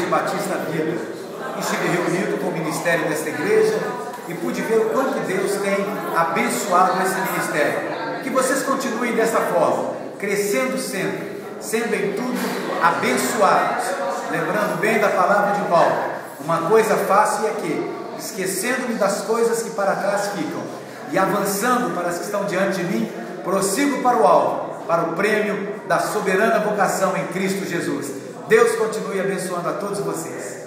Batista Vida. Estive reunido com o ministério desta igreja e pude ver o quanto Deus tem abençoado esse ministério. Que vocês continuem dessa forma, crescendo sempre, sendo em tudo abençoados. Lembrando bem da palavra de Paulo: uma coisa faço e é que, esquecendo-me das coisas que para trás ficam e avançando para as que estão diante de mim, prossigo para o alvo, para o prêmio da soberana vocação em Cristo Jesus. Deus continue abençoando a todos vocês.